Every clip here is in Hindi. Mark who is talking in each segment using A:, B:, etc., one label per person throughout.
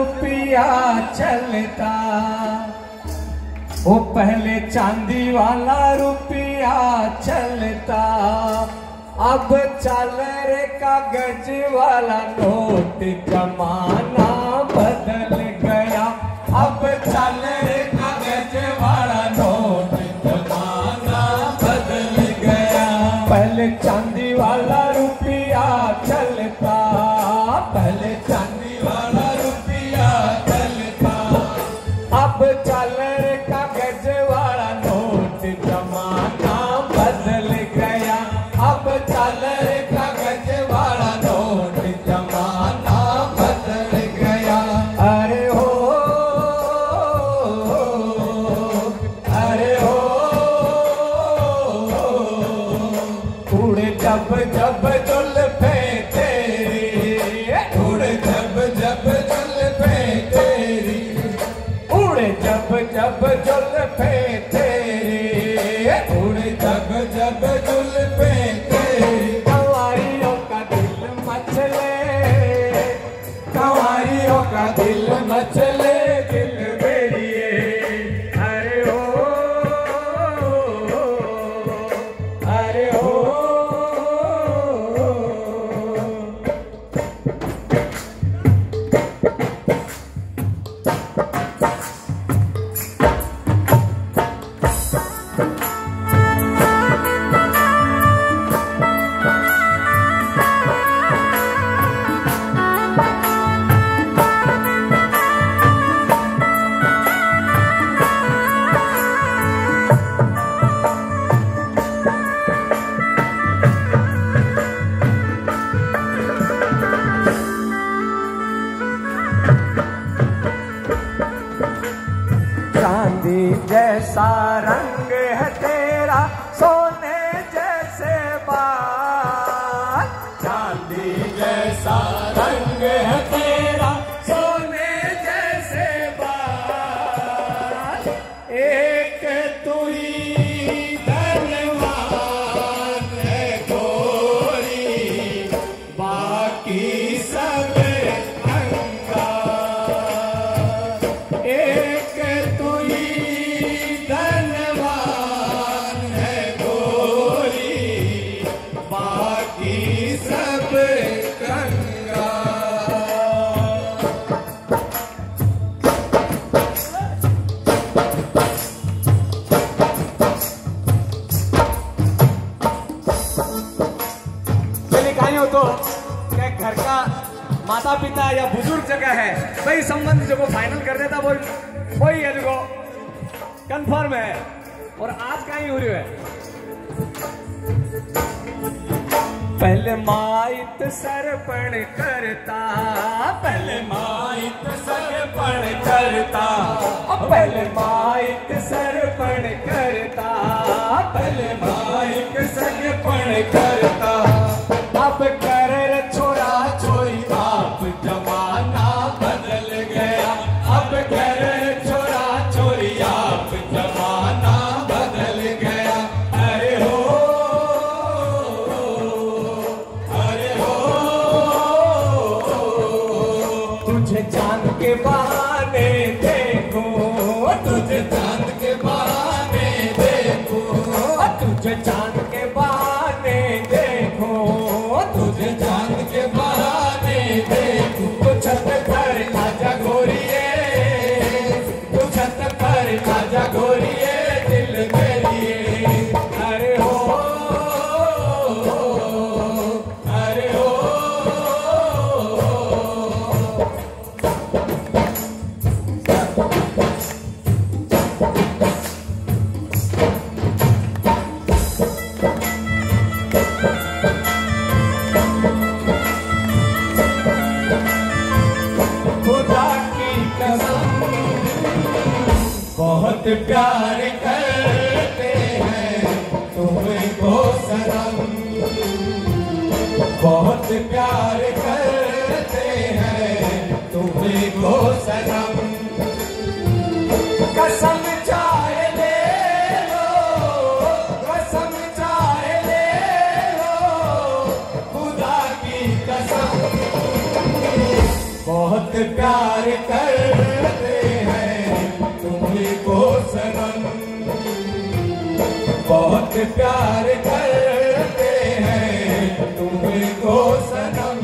A: रुपया चलता, वो पहले चांदी वाला रुपया चलता, अब चल रे कागज वाला नोट, जमाना बदल गया। अब चल रे कागज वाला नोट, जमाना बदल गया। पहले चांदी वाला रुपया चलता, पहले चांदी वाला रुपया चलता, अब चल रे कागज वाला नोट, जमाना बदल गया। अब चल रे कागज वाला नोट, जमाना बदल गया। अरे हो, अरे हो, उड़े जब जब जुल्फे तेरी, उड़े जब जब जुल्फे तेरी, उड़े जब जब जुल्फे तेरी, उड़े जब जब जुल्फे तेरी। कंवारियों का दिल मचले, कंवारियों का दिल मचले, दिल मेरिए। अरे हो, अरे हो, चांदी जैसा रंग है तेरा, सोने जैसे बाल। चांदी जैसा रंग है तेरा, सोने जैसे बाल। एक तू ही धनवान है गोरी, बाकी सब कंगाल। एक तू ही धनवान है गोरी, बाकी सब कंगाल। चलिए कहीं हो तो क्या घर का माता पिता या बुजुर्ग जगह है, वही संबंध जो फाइनल कर देता वही है जो कंफर्म है। और आज कहीं हो रही है, पहले माइत सरपण करता, पहले माइत सरपण करता, पहले माइत सरपण करता, पहले माइत सरपण करता, अब कर छोरा छोरी बाप, जमाना बदल गया। अब कर छोरा छोरी आप, जमाना बदल गया। अरे हो, अरे हो, तुझे चांद के बहाने देखो, तुझे चांद के बहाने देखो, तुझे चांद के बहाने देखो, तुझे चांद के बहाने देखो। तू छत पर आजा गोरिये, तू छत पर आजा गोरिये, दिल मेरिए। अरे हो, अरे हो, बहुत प्यार करते हैं तुमको सनम, बहुत प्यार करते हैं तुमको सनम। कसम चाहे ले लो, कसम चाहे ले लो, खुदा की कसम। बहुत
B: प्यार करते हैं तुमको सनम, बहुत प्यार करते हैं तुमको सनम।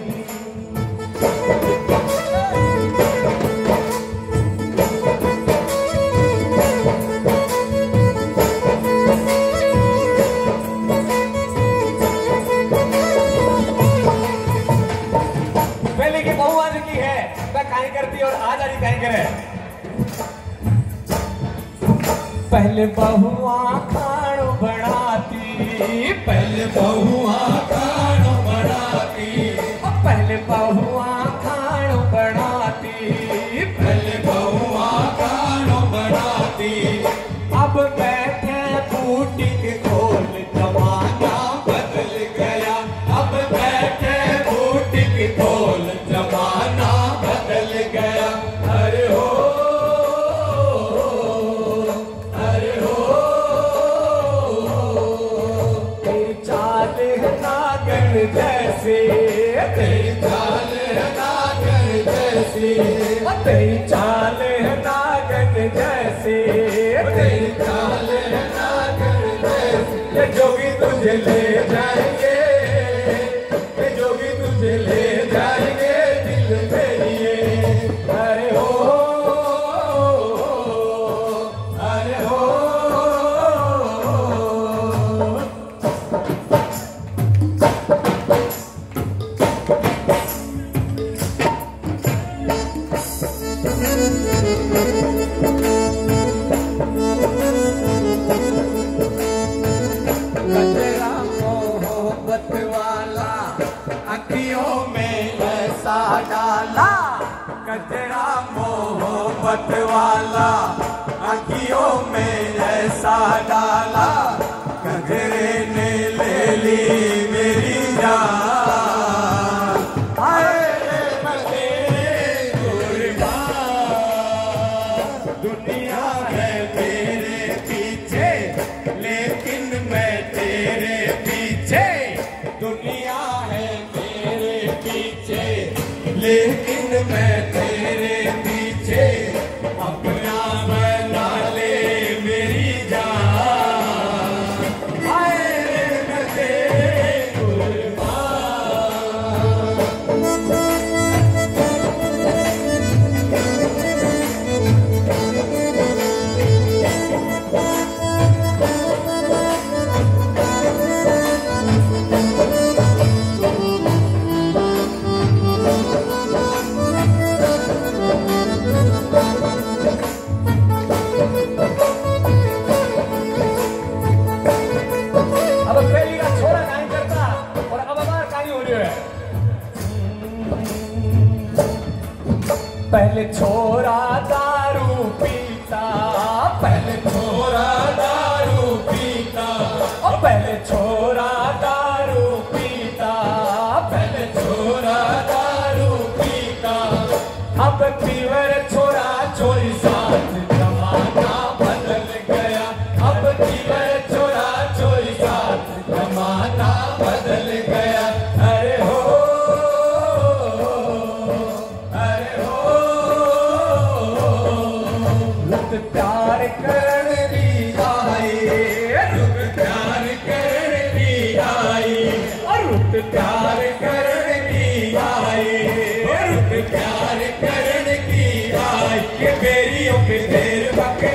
A: पहले की बहू आज की है वह काई करती और आज आज काई करे। पहले बहुआ खानो बनाती,
B: पहले बहुआ खानो बनाती,
A: पहले बहुआ खानो बनाती,
B: पहले बहुआ खानो बनाती।
A: अब बैठे बूटी के खोल जमाना
B: बदल गया, अब बैठे बूटी की खोल जमाना बदल गया। अरे हो, अरे हो,
A: तेरी चाल है नागन जैसे,
B: तेरी चाल है नागन जैसी,
A: तेरी चाल है नागन जैसे,
B: तेरी चाल है नागन जैसी।
A: ये जोगी तुझे ले
B: जाएंगे, ये जोगी तुझे ले जाएंगे दिल में ये।
A: अरे हो,
B: अरे हो,
A: गजरा मोहब्बत वाला
B: अखियों में ऐसा डाला, कचरा मोहब्बत वाला अखियों में ऐसा डाला। कजरे ने ले ली मेरी जान, हाय रे मैं तेरे कुर्बान। दुनिया है मेरे पीछे लेकिन मैं तेरे पीछे, दुनिया है मेरे पीछे लेकिन मैं तेरे पीछे। अपना बना ले मेरी जान, हाय रे मैं तेरे कुर्बान।
A: अब पहली का छोरा काई करता और अब हमार काई हो रही है। पहले छोरा दारू पीता,
B: पहले छोरा दारू पीता,
A: और पहले छोरा दारू पीता,
B: पहले छोरा दारू पीता।
A: अब तीवर छोरा छोरी साथ
B: जमाना बदल गया, अब तीवर छोरा छोरी साथ जमाना बदल गया। अरे हो, अरे हो,
A: रुत प्यार करण दी आई,
B: रुक प्यार करने दी आई,
A: और रुत
B: प्यार करने की आई, रुक प्यार करने की आई। ये बेरियों के ढेर बके